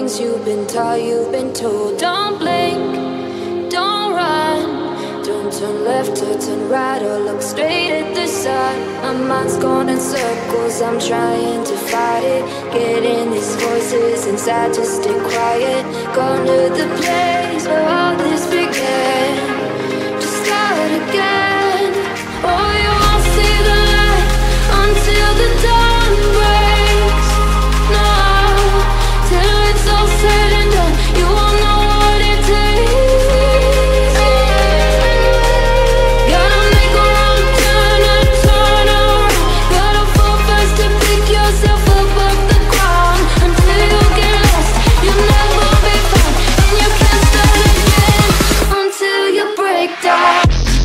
things you've been taught, you've been told. Don't blink, don't run, don't turn left or turn right or look straight at the sun. My mind's going in circles, I'm trying to fight it. Getting these voices inside to stay quiet. Gone to the place where all this began, to start again. Oh, you won't see the light until the dawn breaks. No, till it's all said and done, you won't know what it takes. Gotta make a wrong turn and turn around. Gotta fall fast to pick yourself up off the ground. Until you get lost, you'll never be found, and you can't start again until you break down.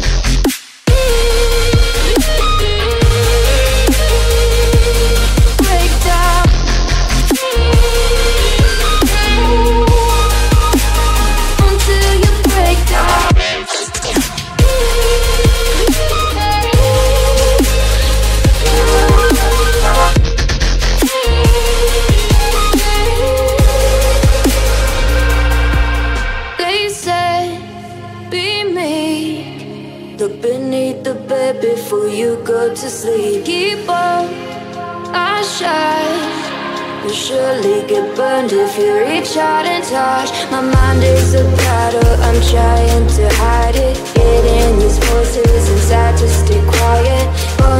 Look beneath the bed before you go to sleep. Keep on, I shine. You'll surely get burned if you reach out and touch. My mind is a battle, I'm trying to hide it. Getting these voices inside to stay quiet.